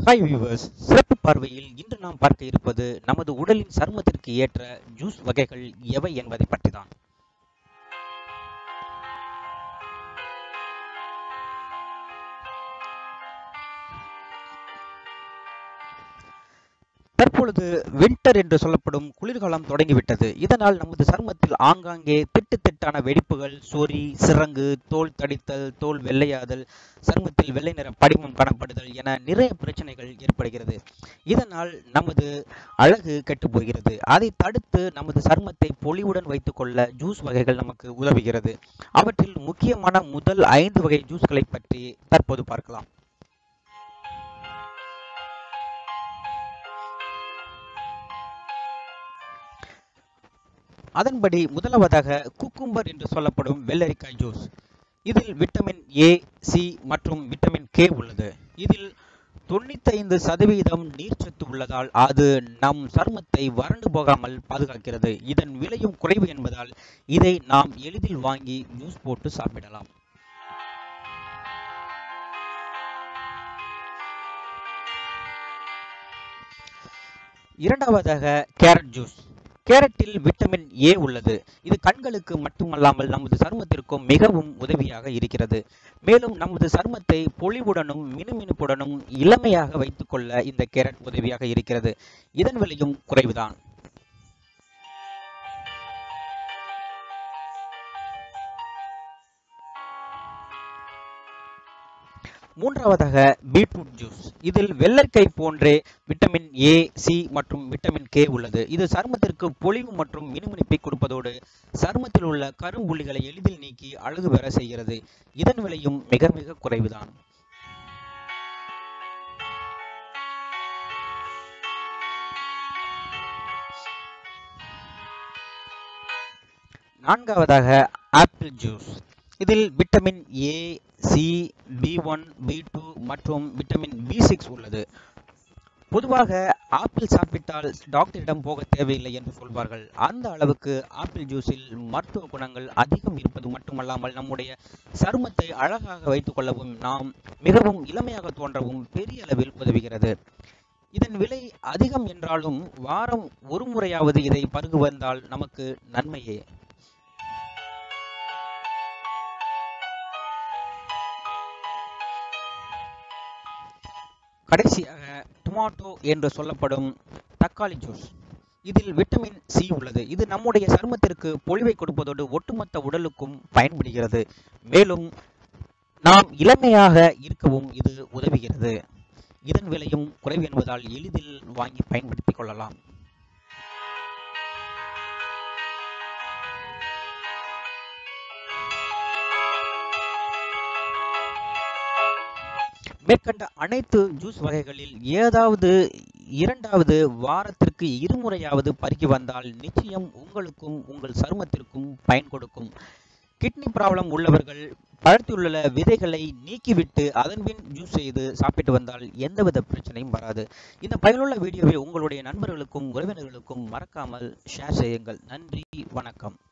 Hi viewers, சிறப்பு பார்வையில் இன்று நாம் பார்க்க இருப்பது நமது உடலின் சருமத்திற்கு ஏற்ற ஜூஸ் வகைகள் எவை என்பதை பற்றி தான். தற்பொழுது வின்டர் என்று சொல்லப்படும் குளிர்காலம் தொடங்கிவிட்டது. இதனால் நமது சருமத்தில் ஆங்காங்கே திட்டு திட்டான வெடிப்புகள், சொறி, சிரங்கு, தோல் தடித்தல், தோல் வெள்ளையாதல், சருமத்தில் வெள்ளை நிற படிமம் காணப்படுதல் என நிறைய பிரச்சனைகள் ஏற்படுகிறது. இதனால் நமது அழகு கெட்டு போகிறது. அதை தடுத்து நமது சருமத்தை பொலிவுடன் வைத்துக்கொள்ள ஜூஸ் வகைகள் நமக்கு உதவுகிறது. அவற்றில் முக்கியமான முதல் 5 வகை ஜூஸ்களை பற்றி தற்போது பார்க்கலாம். அதன்படி முதலாவதாக குக்கும்பர் என்று சொல்லப்படும் வெள்ளரிக்காய் ஜூஸ். இதில் விட்டமின் ஏ, சி மற்றும் விட்டமின் கே உள்ளது. இதில் 95% நீர்ச்சத்து உள்ளதால் அது நம் சருமத்தை வறண்டு போகாமல் பாதுகாக்கிறது. இதன் விலையும் குறைவு என்பதால் இதை நாம் எளிதில் வாங்கி ஜூஸ் போட்டு சாப்பிடலாம். இரண்டாவதாக கேரட் ஜூஸ். கேரட்டில் விட்டமின் ஏ உள்ளது. இது கண்களுக்கு மட்டுமல்லாமல் நமது சருமத்திற்கும் மிகவும் உதவியாக இருக்கிறது. மேலும் நமது சருமத்தை பொலிவுடனும் மினுமினுப்புடனும் இளமையாக வைத்துக்கொள்ள இந்த கேரட் உதவியாக இருக்கிறது. இதன் விலையும் குறைவுதான். மூன்றாவதாக பீட்ரூட் ஜூஸ். இதில் வெள்ளரிக்காய் போன்றே விட்டமின் ஏ, சி மற்றும் விட்டமின் கே உள்ளது. இது சருமத்திற்கு பொலிவு மற்றும் மினுமினுப்பை கொடுப்பதோடு சருமத்தில் உள்ள கரும்புள்ளிகளை எளிதில் நீக்கி அழகு பெற செய்கிறது. இதன் விலையும் மிக மிக குறைவுதான். நான்காவதாக ஆப்பிள் ஜூஸ். இதில் vitamin A, C, B1, B2 மற்றும் விட்டமின் B6 உள்ளது. பொதுவாக ஆப்பிள் சாப்பிட்டால் டாக்டரிடம் போக தேவையில்லை என்று சொல்வார்கள். அந்த அளவுக்கு ஆப்பிள் ஜூஸில் மருத்துவ குணங்கள் அதிகம் இருப்பது மட்டுமல்லாமல் நம்முடைய சருமத்தை அழகாக வைத்துக் கொள்ளவும் நாம் மிகவும் இளமையாக தோன்றவும் பெரிய அளவில் உதவுகிறது. இதன் விலை அதிகம் என்றாலும் வாரம் ஒரு முறையாவது இதை பருகு வந்தால் நமக்கு நன்மையே. கடைசியாக டொமாட்டோ என்று சொல்லப்படும் தக்காளி ஜூஸ். இதில் விட்டமின் சி உள்ளது. இது நம்முடைய சருமத்திற்கு பொலிவை கொடுப்பதோடு ஒட்டுமொத்த உடலுக்கும் பயன்படுகிறது. மேலும் நாம் இளமையாக இருக்கவும் இது உதவுகிறது. இதன் விலையும் குறைவு என்பதால் எளிதில் வாங்கி பயன்படுத்திக் கொள்ளலாம். மேற்கண்ட அனைத்து ஜூஸ் வகைகளில் ஏதாவது இரண்டாவது வாரத்திற்கு 2 முறையாவது பருகி வந்தால் நிச்சயம் உங்களுக்கும் உங்கள் சருமத்திற்கும் பயன் கொடுக்கும். கிட்னி ப்ராப்ளம் உள்ளவர்கள் பழத்தில் உள்ள விதைகளை நீக்கிவிட்டு அதன் பின் ஜூஸ் செய்து சாப்பிட்டு வந்தால் எந்தவித பிரச்சனையும் வராது. இந்த பயனுள்ள வீடியோவை உங்களுடைய நண்பர்களுக்கும் உறவினர்களுக்கும் மறக்காமல் ஷேர் செய்யுங்கள். நன்றி, வணக்கம்.